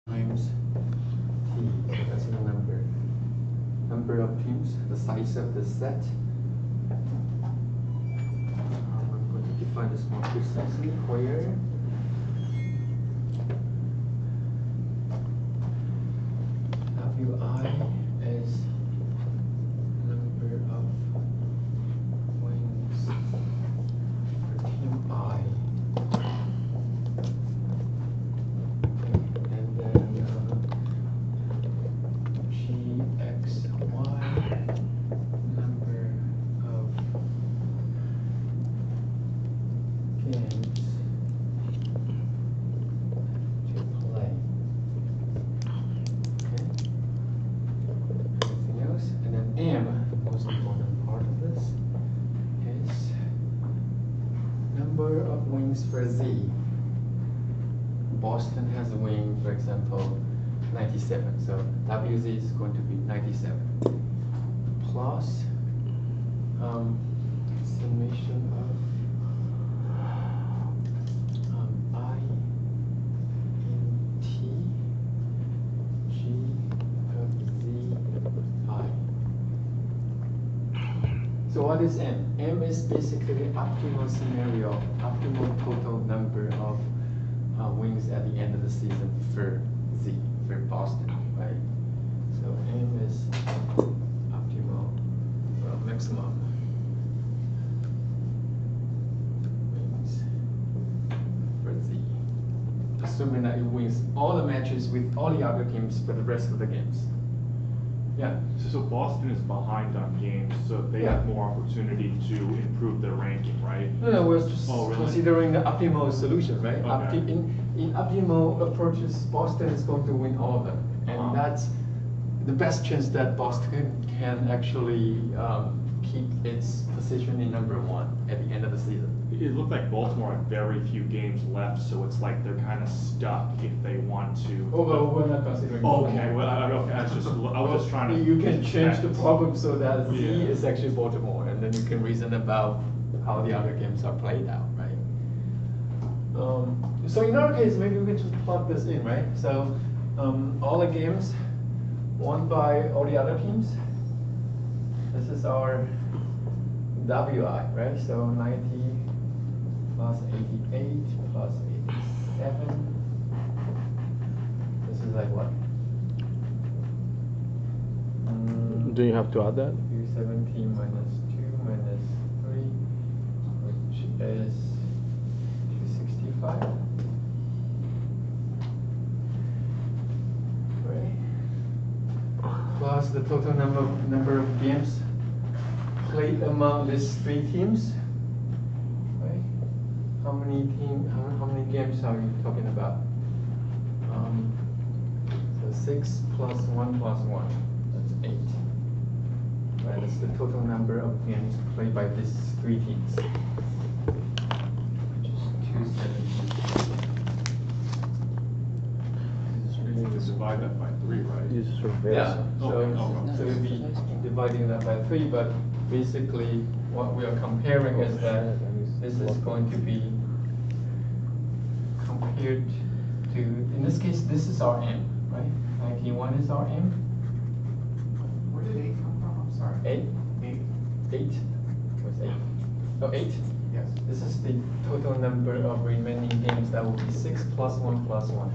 times t. So that's the number of teams, the size of the set. I'm going to define this more precisely. Where Wi is number of wings for team I. And then GXY number of games to play. Okay. Anything else? And then M, the most important part of this, is number of wings for Z. Boston has a wing, for example, 97. So WZ is going to be 97 plus summation of I in T G of Z I. So what is M? M is basically the optimal scenario, optimal total number of wings at the end of the season for Z, for Boston, right? So M is optimal, maximum wings for Z. Assuming that it wins all the matches with all the other teams for the rest of the games. Yeah. So Boston is behind on games, so they have more opportunity to improve their ranking, right? No, we're just really? considering the optimal solution, right? Okay. In optimal approaches, Boston is going to win all of them, and that's the best chance that Boston can actually keep its position in number one at the end of the season. It looked like Baltimore had very few games left, so it's like they're kind of stuck if they want to. Oh, well, we're not considering. Okay, well, I was just trying to. You can change the problem so that Z Yeah. is actually Baltimore, and then you can reason about how the other games are played out, right? So in our case, maybe we can just plug this in, right? So all the games won by all the other teams. This is our WI, right? So 90 plus 88 plus 87. This is like what? Do you have to add that? 217 minus 2 minus 3, which is 265. Right. Plus the total number of games played among these three teams. Right. How many games are we talking about? So 6 plus 1 plus 1. That's 8. Right, that's the total number of games played by these three teams, which is 270. You just divide that by 3, right? You just reverse Yeah, it. so we'll be dividing that by 3, but basically what we are comparing is that this is going to be compared to, in this case, this is our M, right? 91 is our M. Where did 8 come from? I'm sorry. 8? 8. 8? What's 8? Oh, 8? Yes. This is the total number of remaining games. That will be 6 plus 1 plus 1.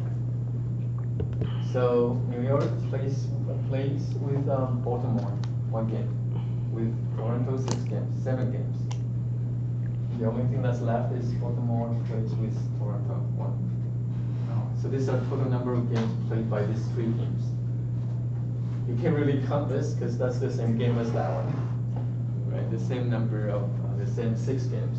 So New York plays with Baltimore 1 game. With Toronto 6 games, 7 games. The only thing that's left is Baltimore plays with Toronto 1. So this is the total number of games played by these three teams. You can't really count this because that's the same game as that one, right? The same number of the same 6 games.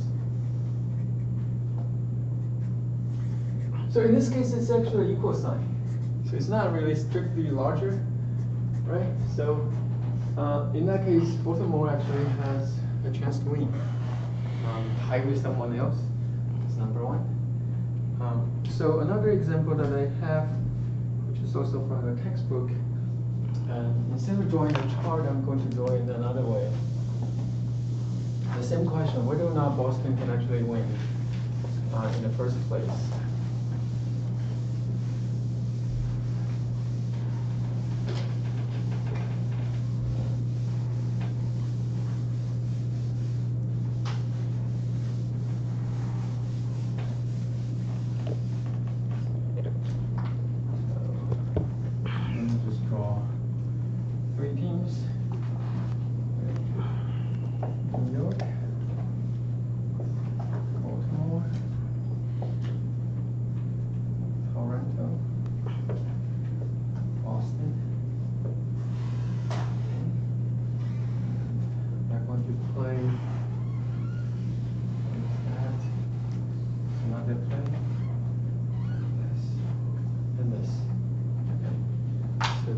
So in this case, it's actually equal sign. So it's not really strictly larger, right? So in that case, Baltimore actually has a chance to win. Tie with someone else. That's number 1. So another example that I have, which is also from the textbook, instead of drawing a chart, I'm going to draw it another way. The same question, whether or not Boston can actually win in the first place.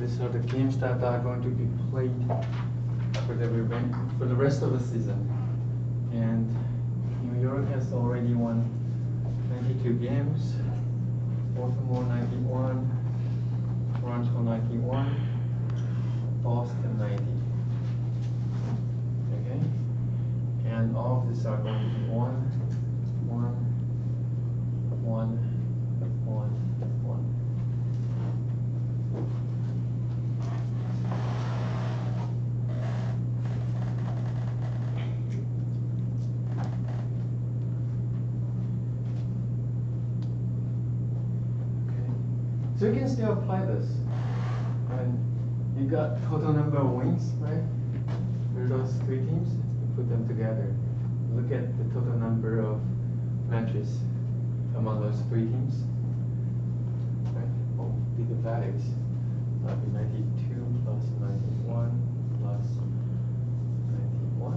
these are the games that are going to be played for the rest of the season. And New York has already won 92 games, Baltimore 91, Toronto 91, Boston 90. Okay? And all of these are going to be 1, 1, 1, 1, 1. So you can still apply this. And you got total number of wins, right? For those three teams, you put them together. Look at the total number of matches among those three teams. Right? Oh, do the values. That'll be 92 plus 91 plus 91.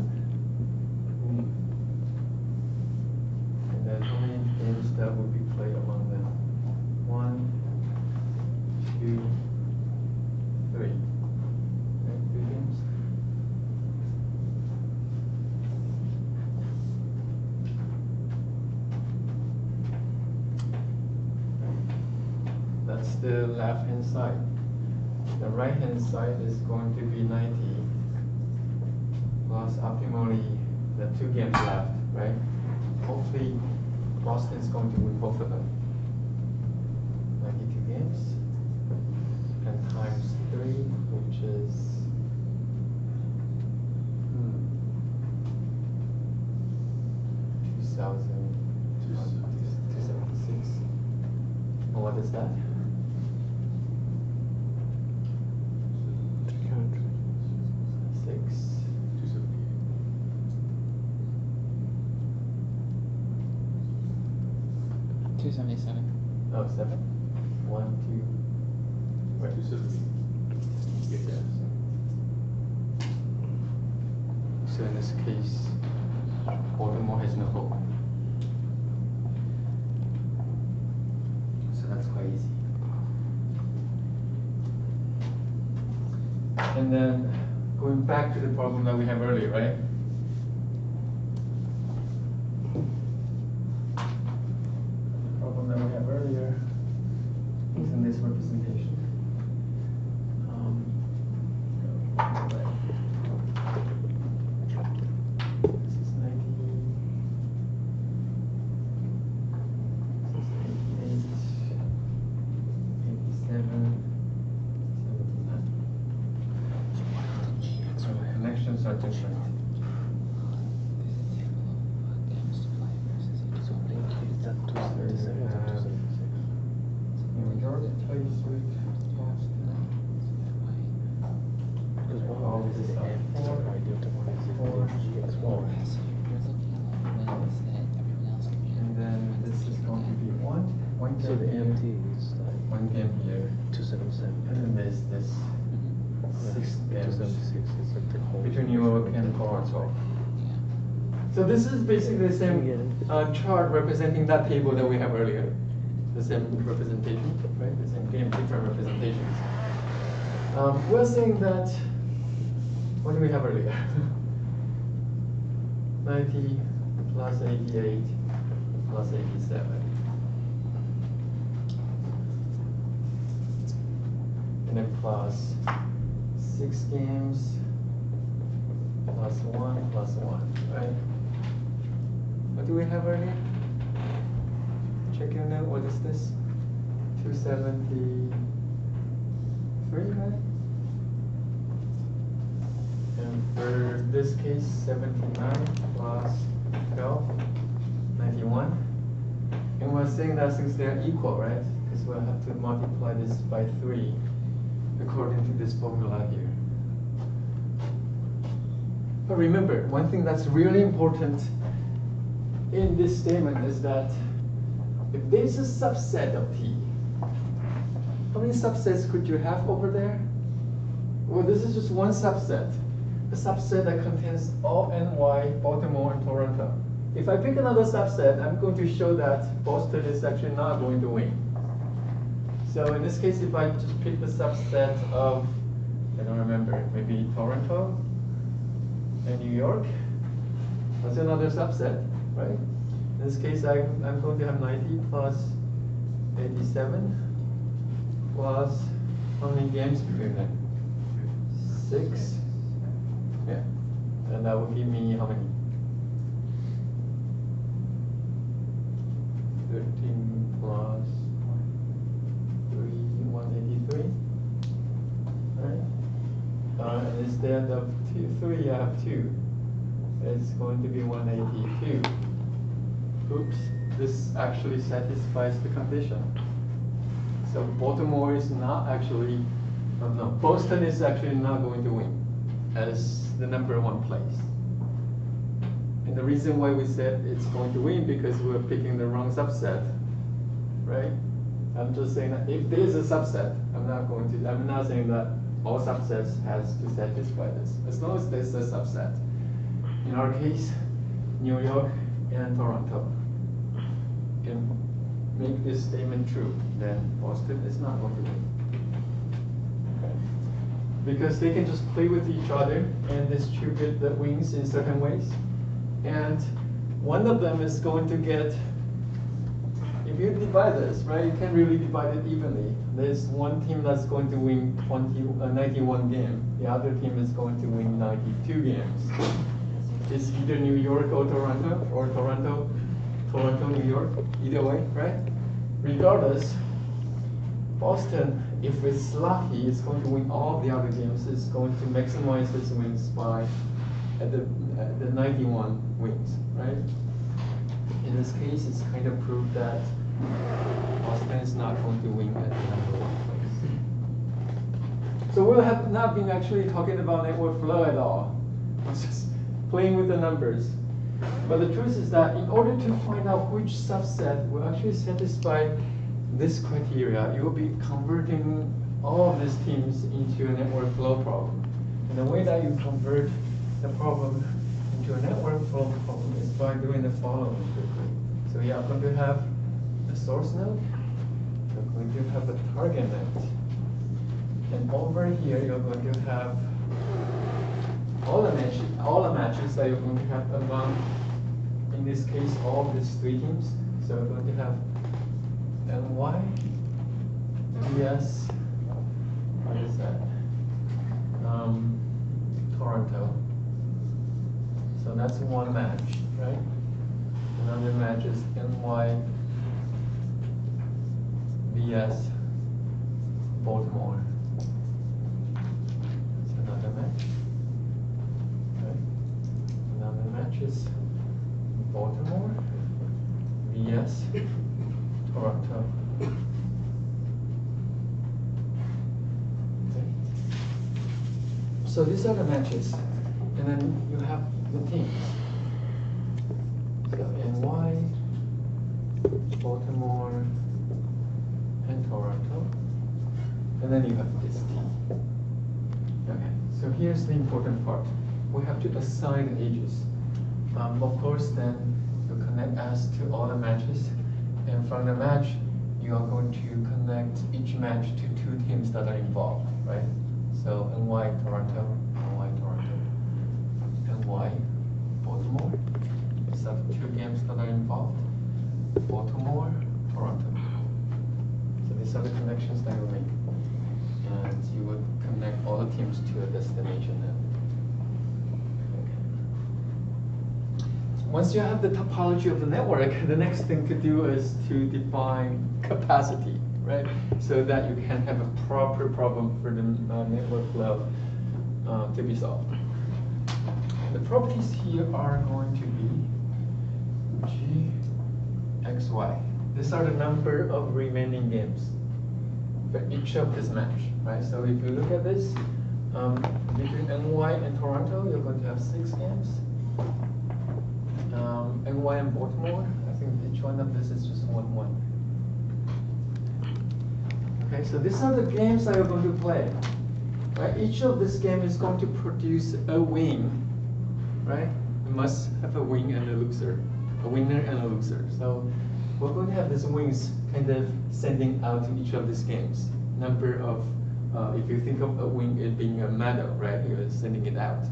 And then how many games that will be played among them? 1, 2, 3. Right, 3 games. That's the left hand side. The right hand side is going to be 90 plus optimally the 2 games left, right? Hopefully Boston is going to win both of them. 92 games. And times 3, which is 276. And what is that? 6. 277. Oh, 7. 1, 2. Wait. 270. Yes. So in this case, Baltimore has no hope. So that's quite easy. And then going back to the problem that we have earlier, right? The problem that we have earlier is in this representation. This is 90. This is 88, 87, 79. So the connections are different. New York plays with Boston. All of this are 4, 4, 4. And then this is going to be 1 So the game MT here, is like 1 game here, 277. and then there's this 6 games 276 is like the whole. between New York and Toronto. So this is basically the same chart representing that table that we have earlier. The same representation, right? The same game, different representations. We're saying that, what do we have earlier? 90 plus 88 plus 87. And then plus 6 games plus 1 plus 1, right? What do we have earlier? Check your note, what is this? 273, right? And for this case, 79 plus 12, 91. And we're saying that since they're equal, right? Because we'll have to multiply this by 3 according to this formula here. But remember, one thing that's really important in this statement is that if there's a subset of T, how many subsets could you have over there? Well, this is just one subset. A subset that contains all NY, Baltimore, and Toronto. If I pick another subset, I'm going to show that Boston is actually not going to win. So in this case, if I just pick the subset of, I don't remember, maybe Toronto and New York, that's another subset, right? In this case, I'm going to have 90 plus 87 plus how many games between them? 6. Yeah. And that will give me how many? 13 plus 3, 183. Right? And instead of 3, I have 2. It's going to be 182. Oops, this actually satisfies the condition. So Baltimore is not actually, no, Boston is actually not going to win as the #1 place. And the reason why we said it's going to win because we're picking the wrong subset, right? I'm just saying that if there's a subset, I'm not saying that all subsets has to satisfy this. As long as there's a subset. In our case, New York and Toronto can make this statement true, then Boston is not going to win. Okay. Because they can just play with each other and distribute the wins in certain ways. And one of them is going to get, if you divide this, right, you can't really divide it evenly. There's one team that's going to win 91 games. The other team is going to win 92 games. It's either New York or Toronto, New York, either way, right? Regardless, Boston, if it's lucky, it's going to win all of the other games. It's going to maximize its wins by at the 91 wins, right? In this case, it's kind of proved that Boston is not going to win at the #1 place. So we'll have not been actually talking about network flow at all. It's just playing with the numbers. But the truth is that in order to find out which subset will actually satisfy this criteria, you will be converting all of these teams into a network flow problem. And the way that you convert the problem into a network flow problem is by doing the following quickly. So you're going to have a source node, you're going to have a target node, and over here you're going to have all the matches that you're going to have among, in this case, all of these 3 teams. So we're going to have NY, VS, what is that? Toronto. So that's one match, right? Another match is NY, VS, Baltimore. It's another match. Right? Another match is Baltimore, VS, Toronto. Okay. So these are the matches, and then you have the teams. So NY, Baltimore, and Toronto, and then you have this team. Okay, so here's the important part. We have to assign ages. Of course, then you connect as to all the matches, and from the match, you are going to connect each match to 2 teams that are involved, right? So NY, Toronto, NY, Toronto, NY, Baltimore. So 2 games that are involved, Baltimore, Toronto. So these are the connections that you make. And you would connect all the teams to a destination then. Once you have the topology of the network, the next thing to do is to define capacity, right? So that you can have a proper problem for the network flow to be solved. The properties here are going to be G, X, Y. These are the number of remaining games for each of this match, right? So if you look at this, between NY and Toronto, you're going to have 6 games. NY and Baltimore, I think each one of this is just 1-1. Okay, so these are the games that you're going to play. Right? Each of this game is going to produce a win, right? You must have a win and a loser, a winner and a loser. So we're going to have these wings kind of sending out to each of these games. Number of, if you think of a wing it being a medal, right? You're sending it out.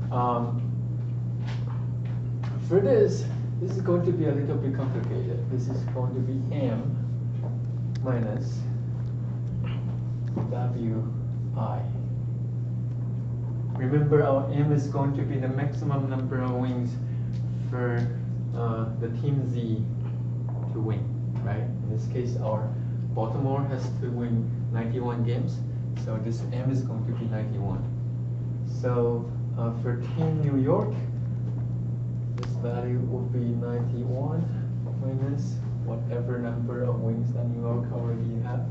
For this is going to be a little bit complicated. This is going to be m minus wi. Remember, our m is going to be the maximum number of wings for the team Z to win, right? In this case, our Baltimore has to win 91 games, so this m is going to be 91. So for Team New York, this value will be 91 minus whatever number of wins that New York already have.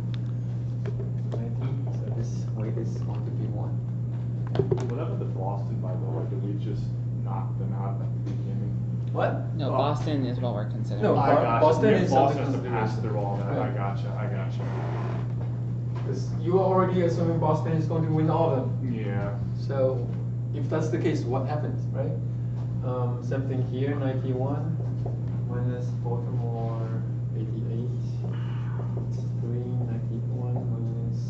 90. So this weight is going to be 1. What happened to Boston, by the way? Did we just knock them out at the beginning? What? No, Oh. Boston is what we're considering. No, I gotcha. Boston Yeah, is Boston has something to pass consideration. through all that. I Right. gotcha. Because you are already assuming Boston is going to win all of them. Yeah. So if that's the case, what happens, right? Same thing here, 91 minus Baltimore 88. It's 391 minus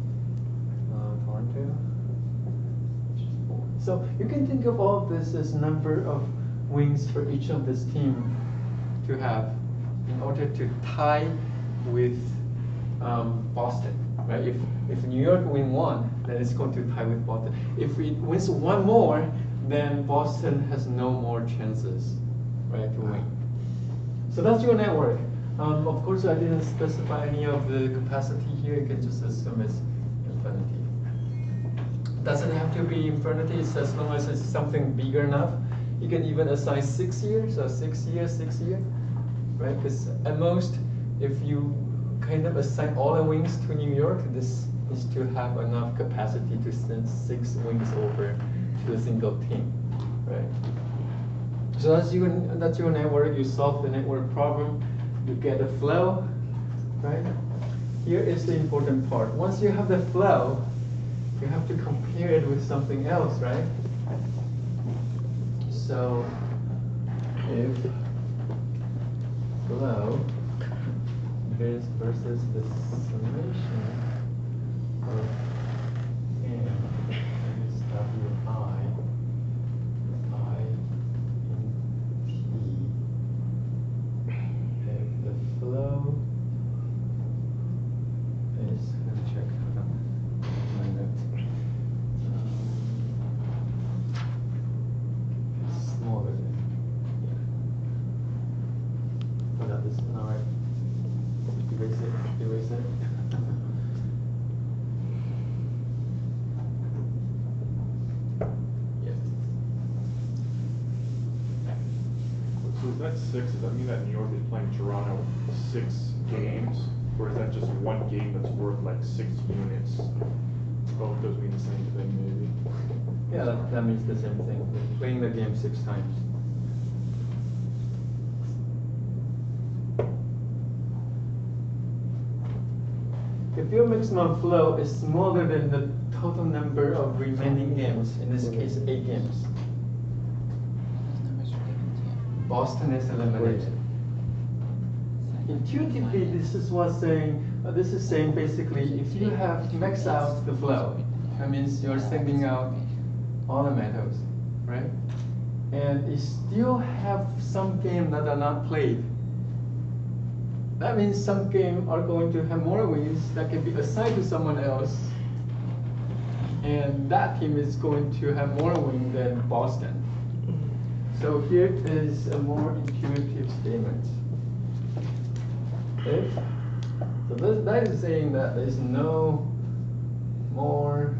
Toronto, which is 4. So you can think of all of this as number of wins for each of this team to have in order to tie with Boston, right? If New York win 1, then it's going to tie with Boston. If it wins 1 more, then Boston has no more chances, right, to win. So that's your network. Of course, I didn't specify any of the capacity here. You can just assume it's infinity. Doesn't have to be infinity, it's as long as it's something big enough. You can even assign 6 years, so 6 years, 6 years, right? Because at most, if you kind of assign all the wings to New York, this is to have enough capacity to send 6 wings over to a single team, right? So that's your network. You solve the network problem. You get the flow, right? Here is the important part. Once you have the flow, you have to compare it with something else, right? So if flow this versus the summation of m minus wi I in t, if the flow is, let me check my notes. It's smaller than, yeah. Oh, that is not right. Erase it. Yes. So is that 6? Does that mean that New York is playing Toronto 6 games? Or is that just one game that's worth like 6 units? Both those mean the same thing, maybe. Yeah, that means the same thing. We're playing the game 6 times. If your maximum flow is smaller than the total number of remaining games, in this case 8 games, Those numbers are given to you. Boston is eliminated. Intuitively, this is saying basically if you have maxed out the flow, that means you're sending out all the metals, right? And you still have some games that are not played. That means some games are going to have more wins that can be assigned to someone else. And that team is going to have more wins than Boston. So here is a more intuitive statement. That is saying that there is no more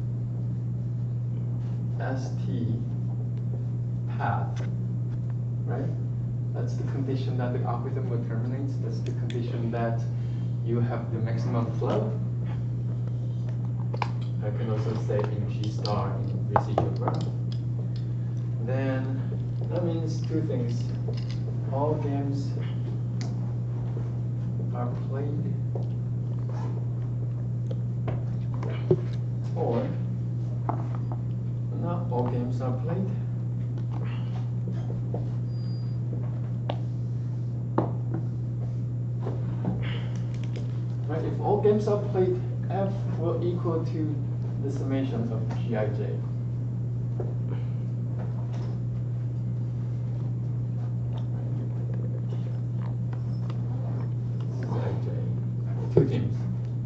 ST path, right? That's the condition that the algorithm will terminate. That's the condition that you have the maximum flow. I can also say in G star in residual graph. Then that means 2 things. All games are played, or not all games are played. all games are played, F will equal to the summation of Gij. Two teams.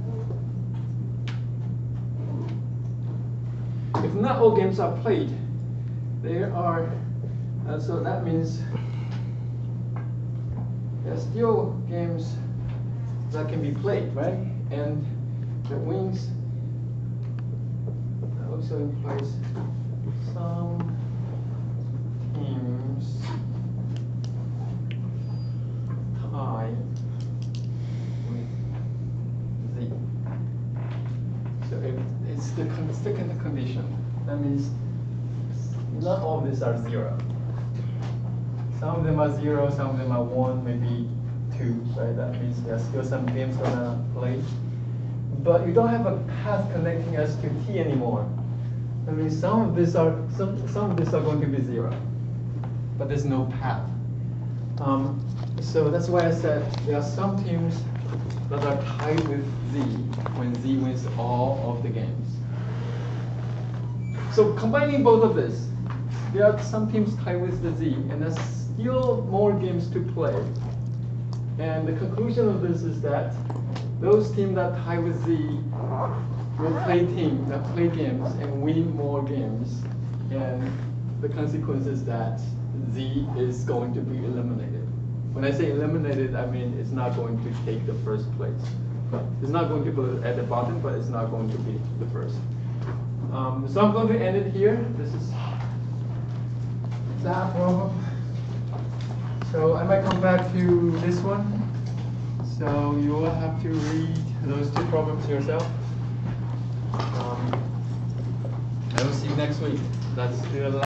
If not all games are played, there are, so that means there are still games that can be played, right? And the wings also implies some teams tie with Z. So if it's the second condition, that means not all of these are 0. Some of them are 0, some of them are 1, maybe 2, right? That means there are still some games gonna play. But you don't have a path connecting S to T anymore. I mean, some of these are going to be 0, but there's no path. So that's why I said there are some teams that are tied with Z when Z wins all of the games. So combining both of this, there are some teams tied with the Z, and there's still more games to play. And the conclusion of this is that those teams that tie with Z will play games and win more games. And the consequence is that Z is going to be eliminated. When I say eliminated, I mean it's not going to take the first place. It's not going to go at the bottom, but it's not going to be the first. So I'm going to end it here. This is that problem. So I might come back to this one. So you will have to read those two problems yourself. I will see you next week. That's the